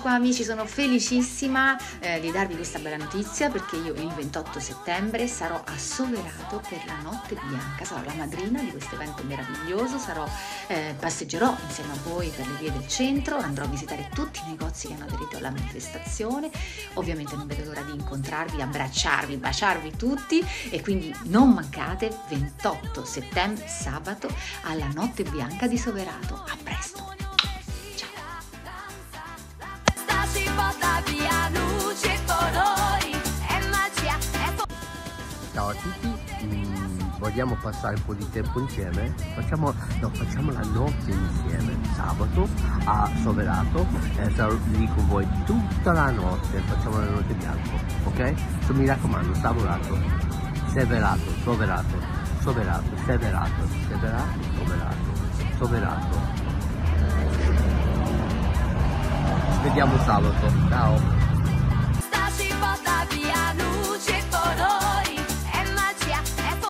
qua amici, sono felicissima di darvi questa bella notizia, perché io il 28 settembre sarò a Soverato per la Notte Bianca, sarò la madrina di questo evento meraviglioso, passeggerò insieme a voi per le vie del centro, andrò a visitare tutti i negozi che hanno aderito alla manifestazione, ovviamente non vedo l'ora di incontrarvi, abbracciarvi, baciarvi tutti, e quindi non mancate 28 settembre, sabato, alla Notte Bianca di Soverato. A presto! Ciao a tutti, vogliamo passare un po' di tempo insieme? Facciamo la notte insieme, sabato a Soverato, sarò lì con voi tutta la notte, facciamo la notte bianca, ok? Mi raccomando, Soverato, Severato, Soverato, Soverato, Severato, Severato, Soverato, Soverato. Ci vediamo sabato, ciao!